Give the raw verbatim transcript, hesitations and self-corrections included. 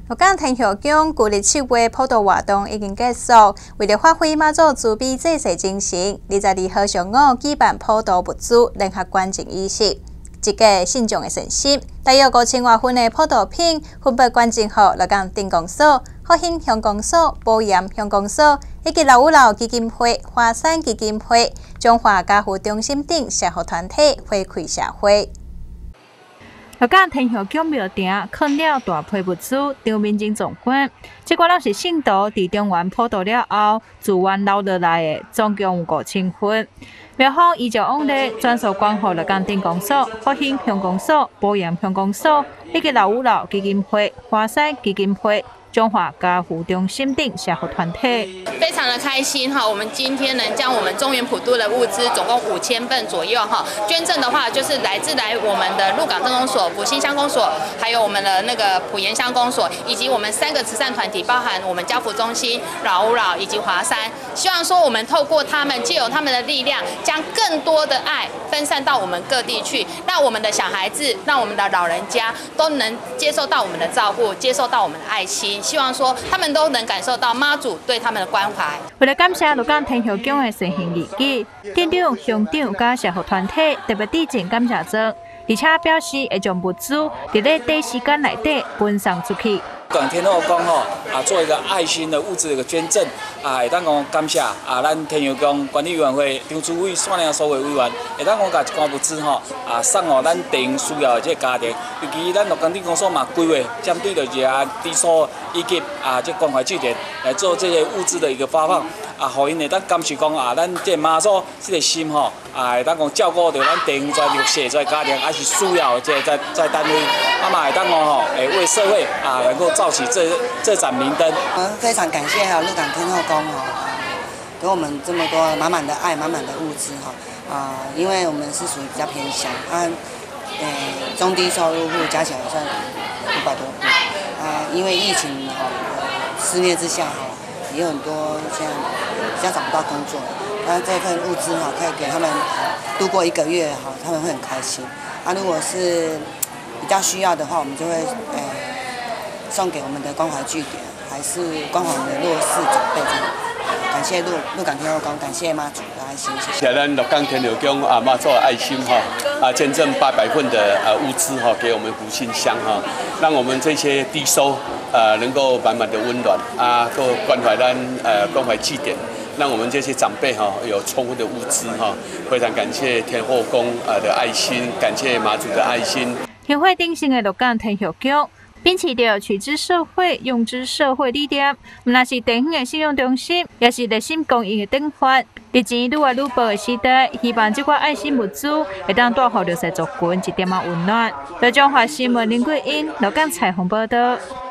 鹿港天后宫旧历七月普渡活动已经结束，为了发挥妈祖慈悲济世精神，二十二号上午举办普渡物资联合捐赠仪式。一个慎重的诚心，大约五千外份的普渡品分别捐赠给鹿港镇公所、复兴乡公所、宝岩乡公所以及老五老基金会、华山基金会、中华家扶中心等社福团体回馈社会。 鹿港天后宫庙埕放了大批物资，让民众纵观。这个都是信徒伫中原普渡了后，自愿留落来的，总共有五千份。庙方依照往例，转手捐给鹿港镇公所、复兴乡公所、宝岩乡公所以及老五老基金会、华山基金会、中华家扶中心等社福团体。 非常的开心哈！我们今天能将我们中原普渡的物资总共五千份左右哈，捐赠的话就是来自来我们的鹿港镇公所、福兴乡公所，还有我们的那个埔盐乡公所，以及我们三个慈善团体，包含我们家福中心、老五老以及华山。希望说我们透过他们，借由他们的力量，将更多的爱分散到我们各地去，让我们的小孩子、让我们的老人家都能接受到我们的照顾，接受到我们的爱心。希望说他们都能感受到妈祖对他们的关怀。 为了感谢鹿港天后宫的善行义举，镇长、乡长加社福团体特别致敬感谢状，而且表示会将物资伫咧短时间内底分送出去。 鹿港天后宫吼啊，做一个爱心的物资的一个捐赠啊，会当讲感谢啊，咱天后宫管理委员会张主委率领所有委员，会当讲甲一寡物资吼啊送予咱地需要的这个家庭，尤其咱鹿港镇公所嘛规划针对着这啊低所以及啊这关怀据点来做这些物资的一个发放啊，互因会当感受讲啊，咱这妈祖这个心吼啊，会当讲照顾着咱地方在弱势在家庭，还是需要的这在在单位，啊嘛会当讲吼，会为社会啊能够照起这这盏明灯。 我们非常感谢还有鹿港天后宫哈，给我们这么多满满的爱、满满的物资哈啊，因为我们是属于比较偏乡啊，呃中低收入户加起来算五百多户啊，因为疫情哈肆虐之下哈，也有很多现在比较找不到工作，那这份物资哈可以给他们度过一个月哈，他们会很开心。啊，如果是比较需要的话，我们就会呃。送给我们的关怀据点，还是关怀我们的弱势长辈这样。感谢鹿鹿港天后宫，感谢妈祖的爱心，谢谢。 谢咱鹿港天后宫啊妈祖的爱心哈啊，捐赠八百份的呃物资哈给我们福兴乡哈，让我们这些低收呃能够满满的温暖啊，够关怀咱呃关怀据点，让我们这些长辈哈有充分的物资哈。非常感谢天后宫啊的爱心，感谢妈祖的爱心。 天会定性的鹿港天后宫。秉持着取之社会、用之社会理念，毋但是地方的信用中心，也是热心公益的典范。日前愈来愈薄的时代，希望这款爱心物资会当带予弱势族群一点仔温暖。台中华新闻林桂英、鹿港采访报道。